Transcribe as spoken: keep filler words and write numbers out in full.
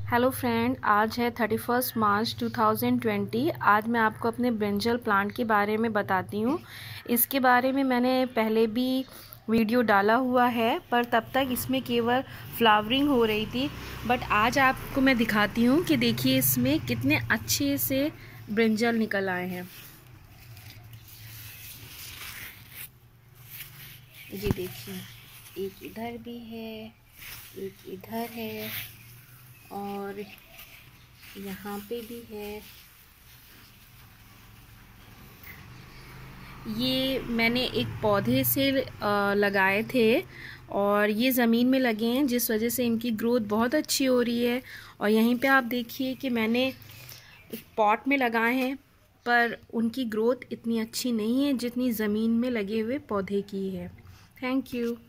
Hello friend, आज है thirty first March two thousand twenty. आज मैं आपको अपने ब्रिंजल प्लांट के बारे में बताती हूँ। इसके बारे में मैंने पहले भी वीडियो डाला हुआ है, पर तब तक इसमें केवल फ्लावरिंग हो रही थी। बट आज आपको मैं दिखाती हूँ कि देखिए इसमें कितने अच्छे से ब्रिंजल निकल आए हैं। ये देखिए, एक इधर भी है, एक इधर है और यहाँ पे भी है। ये मैंने एक पौधे से लगाए थे और ये ज़मीन में लगे हैं, जिस वजह से इनकी ग्रोथ बहुत अच्छी हो रही है। और यहीं पे आप देखिए कि मैंने एक पॉट में लगाए हैं, पर उनकी ग्रोथ इतनी अच्छी नहीं है जितनी ज़मीन में लगे हुए पौधे की है। Thank you.